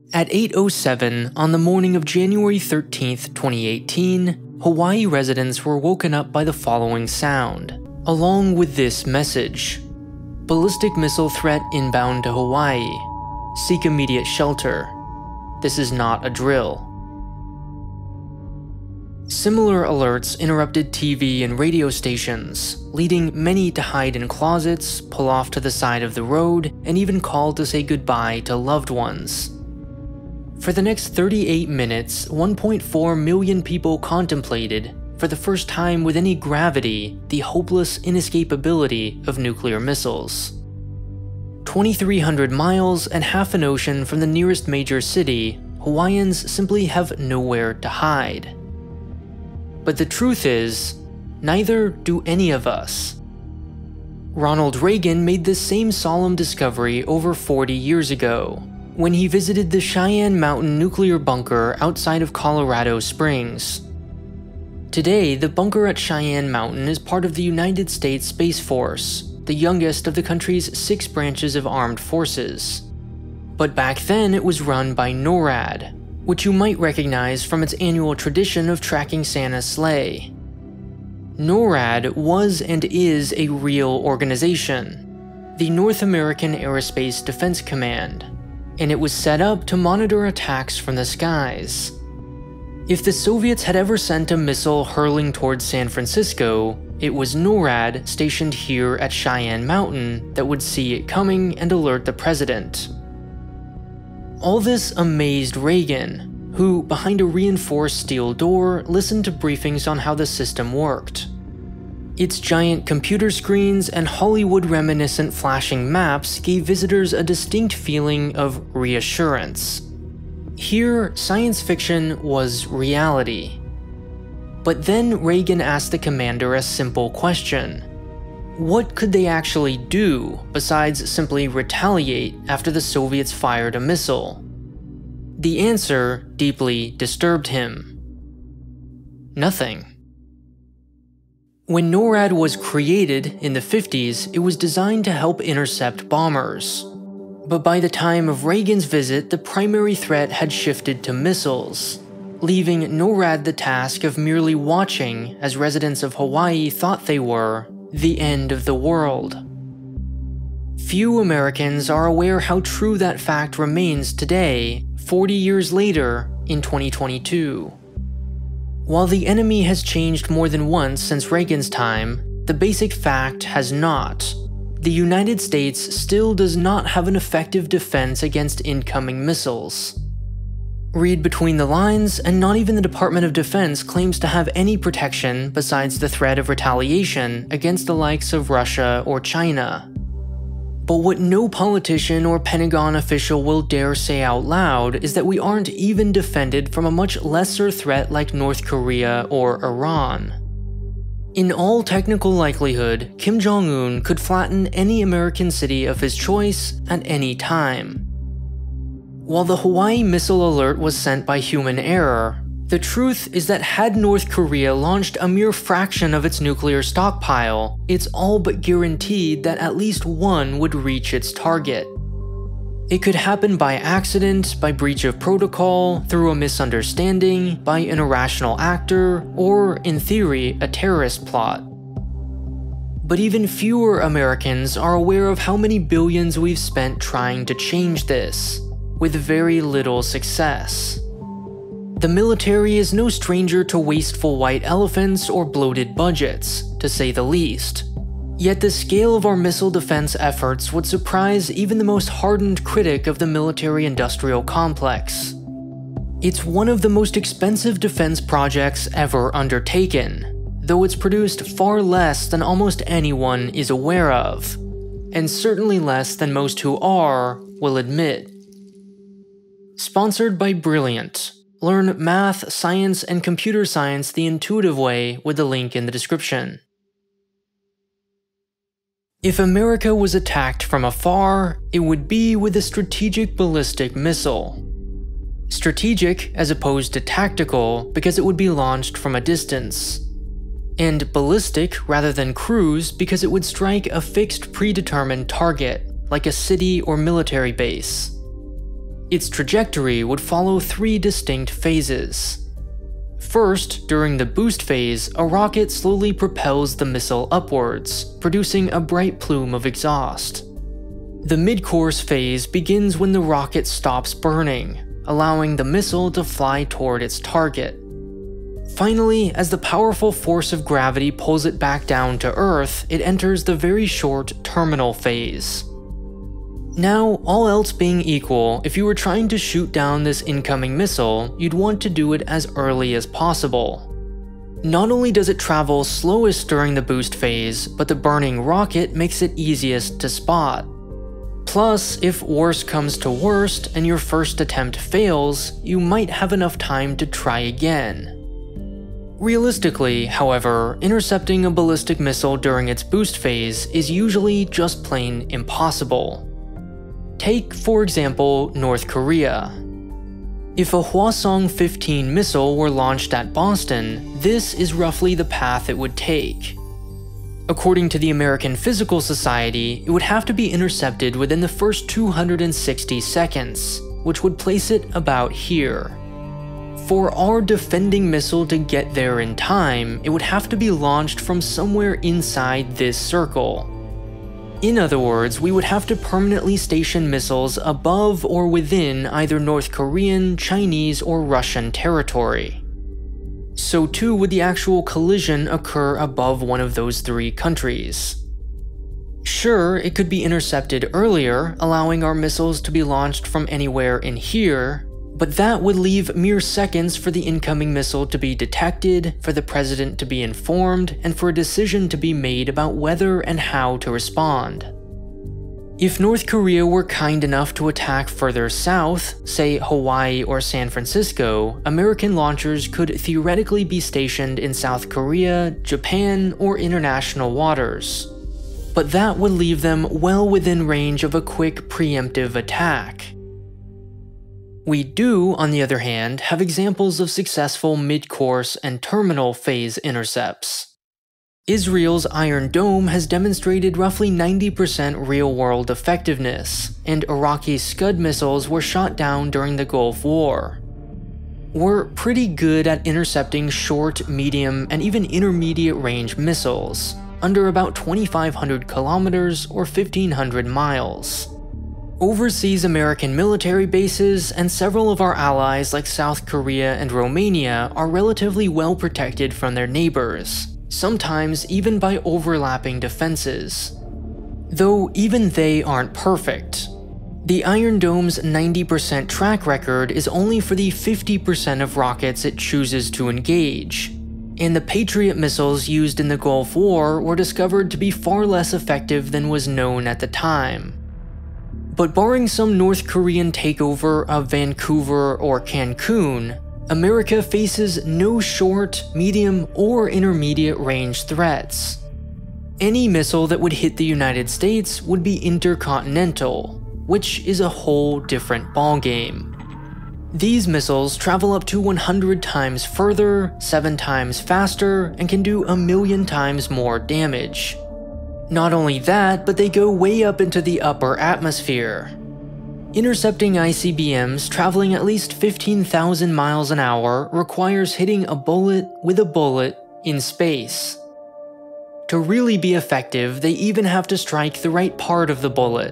At 8:07 on the morning of January 13, 2018, Hawaii residents were woken up by the following sound, along with this message: "Ballistic missile threat inbound to Hawaii. Seek immediate shelter. This is not a drill." Similar alerts interrupted TV and radio stations, leading many to hide in closets, pull off to the side of the road, and even call to say goodbye to loved ones. For the next 38 minutes, 1.4 million people contemplated, for the first time with any gravity, the hopeless inescapability of nuclear missiles. 2,300 miles and half an ocean from the nearest major city, Hawaiians simply have nowhere to hide. But the truth is, neither do any of us. Ronald Reagan made this same solemn discovery over 40 years ago, when he visited the Cheyenne Mountain nuclear bunker outside of Colorado Springs. Today, the bunker at Cheyenne Mountain is part of the United States Space Force, the youngest of the country's 6 branches of armed forces. But back then it was run by NORAD, which you might recognize from its annual tradition of tracking Santa's sleigh. NORAD was and is a real organization, the North American Aerospace Defense Command, and it was set up to monitor attacks from the skies. If the Soviets had ever sent a missile hurling towards San Francisco, it was NORAD stationed here at Cheyenne Mountain that would see it coming and alert the president. All this amazed Reagan, who, behind a reinforced steel door, listened to briefings on how the system worked. Its giant computer screens and Hollywood-reminiscent flashing maps gave visitors a distinct feeling of reassurance. Here, science fiction was reality. But then Reagan asked the commander a simple question. What could they actually do besides simply retaliate after the Soviets fired a missile? The answer deeply disturbed him. Nothing. When NORAD was created in the 50s, it was designed to help intercept bombers. But by the time of Reagan's visit, the primary threat had shifted to missiles, leaving NORAD the task of merely watching as residents of Hawaii thought they were the end of the world. Few Americans are aware how true that fact remains today, 40 years later, in 2022. While the enemy has changed more than once since Reagan's time, the basic fact has not. The United States still does not have an effective defense against incoming missiles. Read between the lines, and not even the Department of Defense claims to have any protection besides the threat of retaliation against the likes of Russia or China. But what no politician or Pentagon official will dare say out loud is that we aren't even defended from a much lesser threat like North Korea or Iran. In all technical likelihood, Kim Jong-un could flatten any American city of his choice at any time. While the Hawaii missile alert was sent by human error, the truth is that had North Korea launched a mere fraction of its nuclear stockpile, it's all but guaranteed that at least one would reach its target. It could happen by accident, by breach of protocol, through a misunderstanding, by an irrational actor, or, in theory, a terrorist plot. But even fewer Americans are aware of how many billions we've spent trying to change this, with very little success. The military is no stranger to wasteful white elephants or bloated budgets, to say the least. Yet the scale of our missile defense efforts would surprise even the most hardened critic of the military-industrial complex. It's one of the most expensive defense projects ever undertaken, though it's produced far less than almost anyone is aware of, and certainly less than most who are will admit. Sponsored by Brilliant. Learn math, science, and computer science the intuitive way with the link in the description. If America was attacked from afar, it would be with a strategic ballistic missile. Strategic as opposed to tactical because it would be launched from a distance. And ballistic rather than cruise because it would strike a fixed predetermined target, like a city or military base. Its trajectory would follow 3 distinct phases. First, during the boost phase, a rocket slowly propels the missile upwards, producing a bright plume of exhaust. The mid-course phase begins when the rocket stops burning, allowing the missile to fly toward its target. Finally, as the powerful force of gravity pulls it back down to Earth, it enters the very short terminal phase. Now, all else being equal, if you were trying to shoot down this incoming missile, you'd want to do it as early as possible. Not only does it travel slowest during the boost phase, but the burning rocket makes it easiest to spot. Plus, if worst comes to worst and your first attempt fails, you might have enough time to try again. Realistically, however, intercepting a ballistic missile during its boost phase is usually just plain impossible. Take, for example, North Korea. If a Hwasong-15 missile were launched at Boston, this is roughly the path it would take. According to the American Physical Society, it would have to be intercepted within the first 260 seconds, which would place it about here. For our defending missile to get there in time, it would have to be launched from somewhere inside this circle. In other words, we would have to permanently station missiles above or within either North Korean, Chinese, or Russian territory. So too would the actual collision occur above one of those 3 countries. Sure, it could be intercepted earlier, allowing our missiles to be launched from anywhere in here, but that would leave mere seconds for the incoming missile to be detected, for the president to be informed, and for a decision to be made about whether and how to respond. If North Korea were kind enough to attack further south, say Hawaii or San Francisco, American launchers could theoretically be stationed in South Korea, Japan, or international waters. But that would leave them well within range of a quick preemptive attack. We do, on the other hand, have examples of successful mid-course and terminal phase intercepts. Israel's Iron Dome has demonstrated roughly 90% real-world effectiveness, and Iraqi Scud missiles were shot down during the Gulf War. We're pretty good at intercepting short, medium, and even intermediate range missiles, under about 2,500 kilometers or 1,500 miles. Overseas American military bases and several of our allies like South Korea and Romania are relatively well protected from their neighbors, sometimes even by overlapping defenses. Though even they aren't perfect. The Iron Dome's 90% track record is only for the 50% of rockets it chooses to engage, and the Patriot missiles used in the Gulf War were discovered to be far less effective than was known at the time. But barring some North Korean takeover of Vancouver or Cancun, America faces no short, medium, or intermediate range threats. Any missile that would hit the United States would be intercontinental, which is a whole different ballgame. These missiles travel up to 100 times further, 7 times faster, and can do 1,000,000 times more damage. Not only that, but they go way up into the upper atmosphere. Intercepting ICBMs traveling at least 15,000 miles an hour requires hitting a bullet with a bullet in space. To really be effective, they even have to strike the right part of the bullet.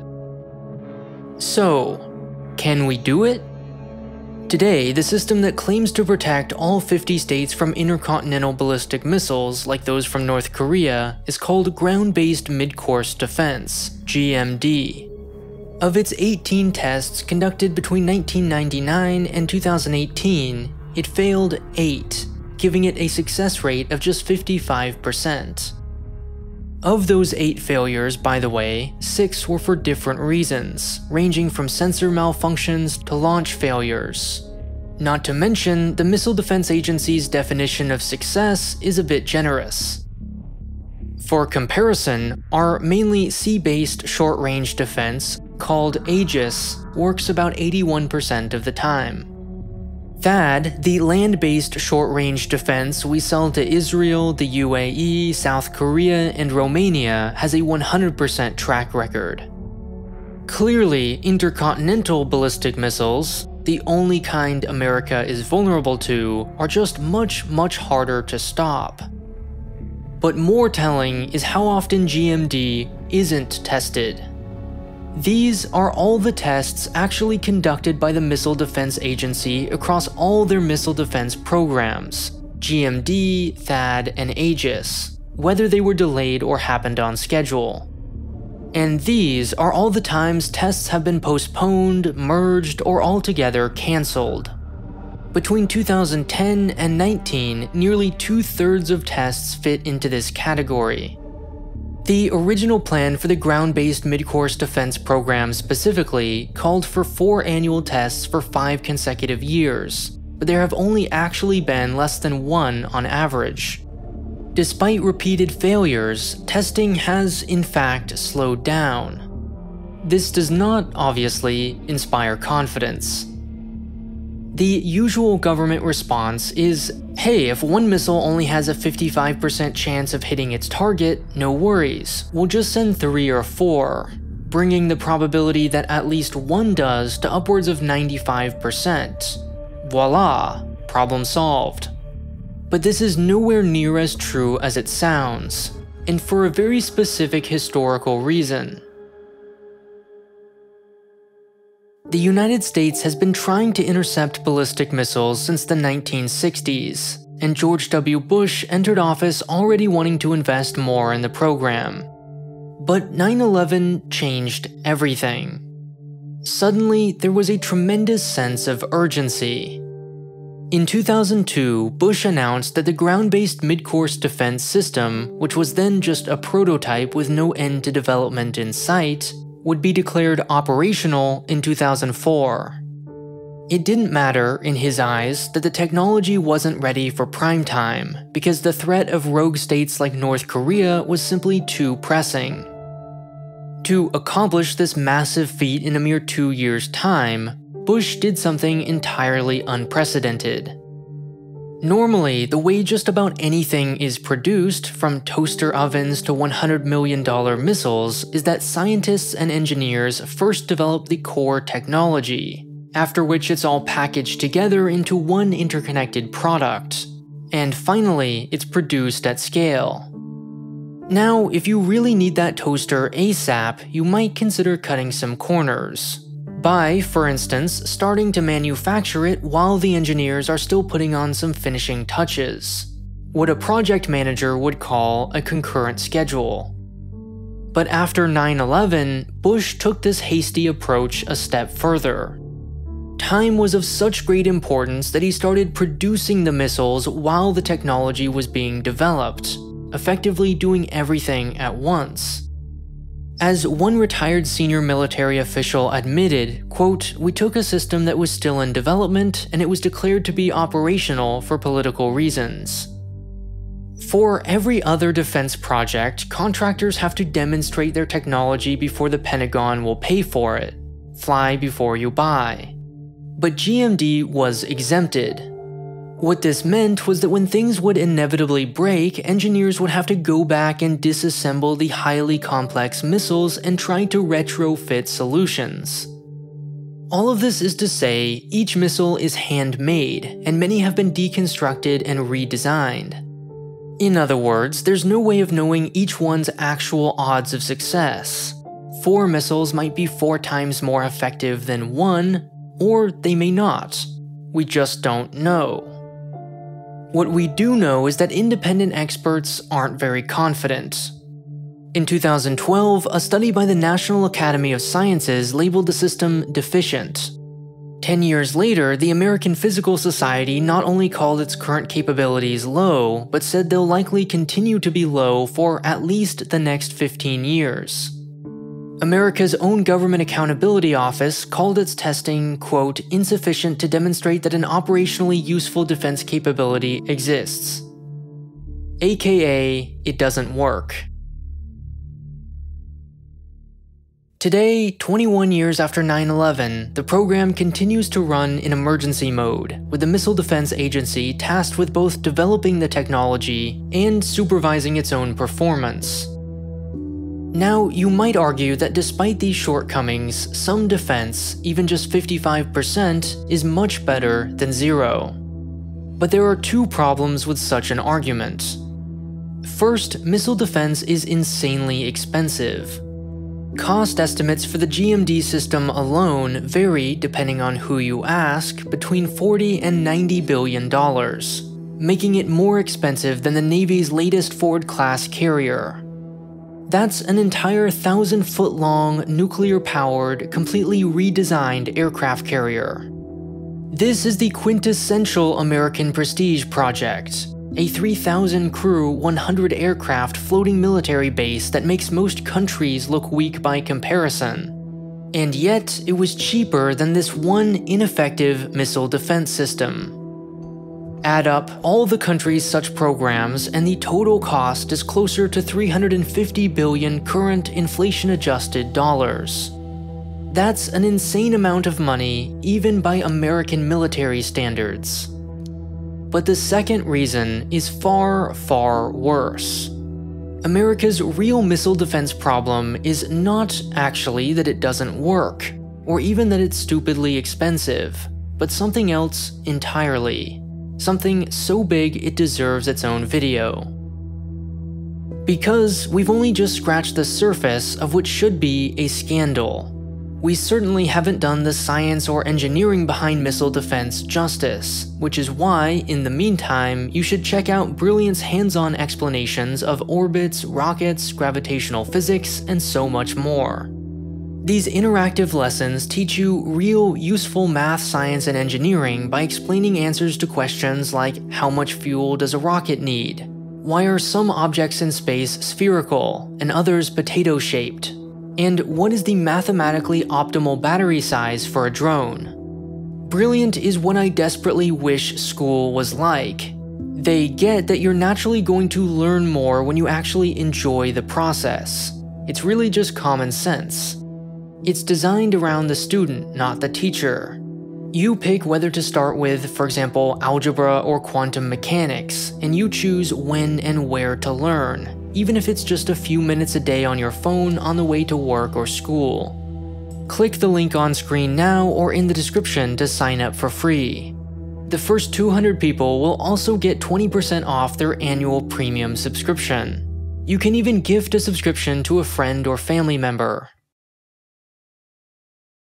So, can we do it? Today, the system that claims to protect all 50 states from intercontinental ballistic missiles like those from North Korea is called Ground-Based Mid-Course Defense, GMD. Of its 18 tests conducted between 1999 and 2018, it failed 8, giving it a success rate of just 55%. Of those 8 failures, by the way, 6 were for different reasons, ranging from sensor malfunctions to launch failures. Not to mention, the Missile Defense Agency's definition of success is a bit generous. For comparison, our mainly sea-based short-range defense, called Aegis, works about 81% of the time. THAAD, the land-based short-range defense we sell to Israel, the UAE, South Korea, and Romania, has a 100% track record. Clearly, intercontinental ballistic missiles, the only kind America is vulnerable to, are just much harder to stop. But more telling is how often GMD isn't tested. These are all the tests actually conducted by the Missile Defense Agency across all their missile defense programs, GMD, THAAD, and Aegis, whether they were delayed or happened on schedule. And these are all the times tests have been postponed, merged, or altogether cancelled. Between 2010 and 19, nearly 2/3 of tests fit into this category. The original plan for the ground-based mid-course defense program specifically called for 4 annual tests for 5 consecutive years, but there have only actually been less than 1 on average. Despite repeated failures, testing has in fact slowed down. This does not, obviously, inspire confidence. The usual government response is, hey, if one missile only has a 55% chance of hitting its target, no worries, we'll just send 3 or 4, bringing the probability that at least one does to upwards of 95%. Voila, problem solved. But this is nowhere near as true as it sounds, and for a very specific historical reason. The United States has been trying to intercept ballistic missiles since the 1960s, and George W. Bush entered office already wanting to invest more in the program. But 9/11 changed everything. Suddenly, there was a tremendous sense of urgency. In 2002, Bush announced that the ground-based mid-course defense system, which was then just a prototype with no end to development in sight, would be declared operational in 2004. It didn't matter, in his eyes, that the technology wasn't ready for prime time, because the threat of rogue states like North Korea was simply too pressing. To accomplish this massive feat in a mere 2 years' time, Bush did something entirely unprecedented. Normally, the way just about anything is produced, from toaster ovens to $100 million missiles, is that scientists and engineers first develop the core technology, after which it's all packaged together into one interconnected product, and finally, it's produced at scale. Now, if you really need that toaster ASAP, you might consider cutting some corners. By, for instance, starting to manufacture it while the engineers are still putting on some finishing touches, what a project manager would call a concurrent schedule. But after 9/11, Bush took this hasty approach a step further. Time was of such great importance that he started producing the missiles while the technology was being developed, effectively doing everything at once. As one retired senior military official admitted, quote, "We took a system that was still in development and it was declared to be operational for political reasons." For every other defense project, contractors have to demonstrate their technology before the Pentagon will pay for it. Fly before you buy. But GMD was exempted. What this meant was that when things would inevitably break, engineers would have to go back and disassemble the highly complex missiles and try to retrofit solutions. All of this is to say, each missile is handmade, and many have been deconstructed and redesigned. In other words, there's no way of knowing each one's actual odds of success. 4 missiles might be 4 times more effective than 1, or they may not. We just don't know. What we do know is that independent experts aren't very confident. In 2012, a study by the National Academy of Sciences labeled the system deficient. 10 years later, the American Physical Society not only called its current capabilities low, but said they'll likely continue to be low for at least the next 15 years. America's own Government Accountability Office called its testing, quote, "insufficient to demonstrate that an operationally useful defense capability exists." AKA, it doesn't work. Today, 21 years after 9/11, the program continues to run in emergency mode, with the Missile Defense Agency tasked with both developing the technology and supervising its own performance. Now, you might argue that despite these shortcomings, some defense, even just 55%, is much better than zero. But there are two problems with such an argument. First, missile defense is insanely expensive. Cost estimates for the GMD system alone vary, depending on who you ask, between $40 and $90 billion, making it more expensive than the Navy's latest Ford-class carrier. That's an entire 1,000-foot-long, nuclear-powered, completely redesigned aircraft carrier. This is the quintessential American prestige project, a 3,000-crew, 100-aircraft floating military base that makes most countries look weak by comparison. And yet, it was cheaper than this one ineffective missile defense system. Add up all the countries' such programs, and the total cost is closer to 350 billion current inflation-adjusted dollars. That's an insane amount of money, even by American military standards. But the second reason is far, far worse. America's real missile defense problem is not actually that it doesn't work, or even that it's stupidly expensive, but something else entirely. Something so big it deserves its own video. Because we've only just scratched the surface of what should be a scandal. We certainly haven't done the science or engineering behind missile defense justice, which is why, in the meantime, you should check out Brilliant's hands-on explanations of orbits, rockets, gravitational physics, and so much more. These interactive lessons teach you real, useful math, science, and engineering by explaining answers to questions like how much fuel does a rocket need? Why are some objects in space spherical and others potato-shaped? And what is the mathematically optimal battery size for a drone? Brilliant is what I desperately wish school was like. They get that you're naturally going to learn more when you actually enjoy the process. It's really just common sense. It's designed around the student, not the teacher. You pick whether to start with, for example, algebra or quantum mechanics, and you choose when and where to learn, even if it's just a few minutes a day on your phone on the way to work or school. Click the link on screen now or in the description to sign up for free. The first 200 people will also get 20% off their annual premium subscription. You can even gift a subscription to a friend or family member.